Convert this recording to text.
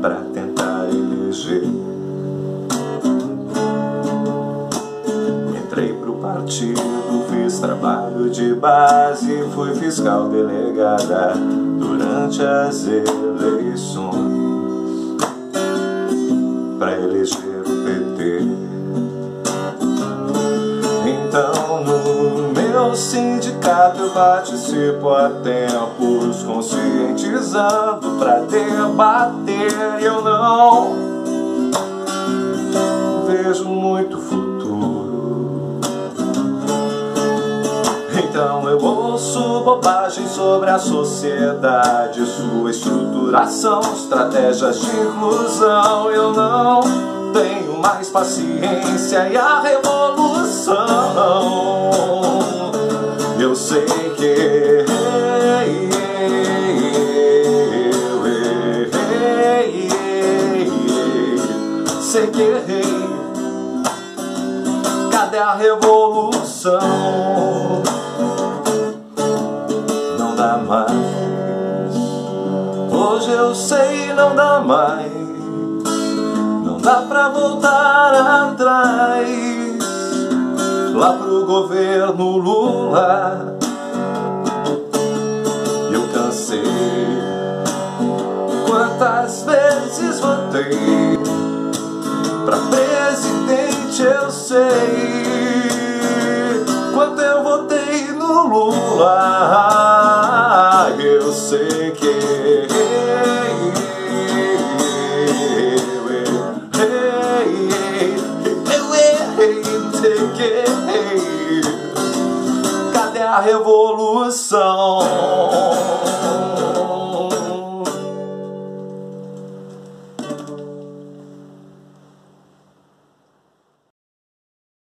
pra tentar eleger. Entrei pro partido, fiz trabalho de base, fui fiscal delegada durante as eleições pra eleger o PT. Então no meu sindicato eu participo há tempos, conscientizando pra debater, e eu não vejo muito futuro. Então eu ouço bobagem sobre a sociedade, sua estruturação, estratégias de inclusão. Eu não tenho mais paciência e a revolução. Eu sei que errei, sei que errei. Cadê a revolução? Não dá mais. Hoje eu sei, não dá mais. Não dá pra voltar atrás, lá pro governo Lula. Eu cansei. Quantas vezes votei pra presidente, eu sei. Quanto eu votei no Lula, eu sei que cadê a revolução?